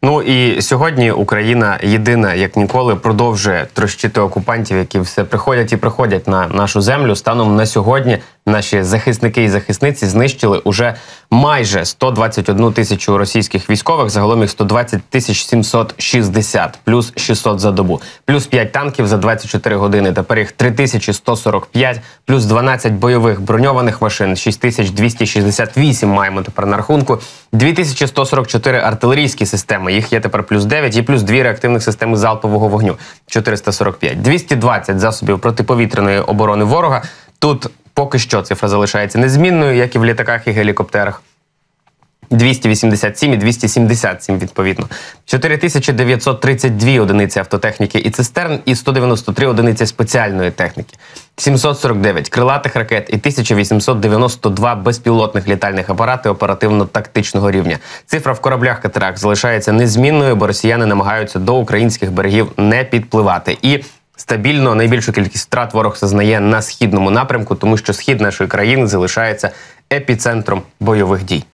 Ну і сьогодні Україна єдина, як ніколи, продовжує трощити окупантів, які все приходять і приходять на нашу землю. Станом на сьогодні наші захисники і захисниці знищили уже майже 121 тисячу російських військових, загалом їх 120 760, плюс 600 за добу, плюс 5 танків за 24 години, тепер їх 3145, плюс 12 бойових броньованих машин, 6268 маємо тепер на рахунку, 2144 артилерійські системи, їх є тепер плюс 9, і плюс 2 реактивних системи залпового вогню, 445, 220 засобів протиповітряної оборони ворога. Тут поки що цифра залишається незмінною, як і в літаках і гелікоптерах. 287 і 277, відповідно. 4932 одиниці автотехніки і цистерн і 193 одиниці спеціальної техніки. 749 крилатих ракет і 1892 безпілотних літальних апарати оперативно-тактичного рівня. Цифра в кораблях-катерах залишається незмінною, бо росіяни намагаються до українських берегів не підпливати. І стабільно найбільшу кількість втрат ворог зазнає на східному напрямку, тому що схід нашої країни залишається епіцентром бойових дій.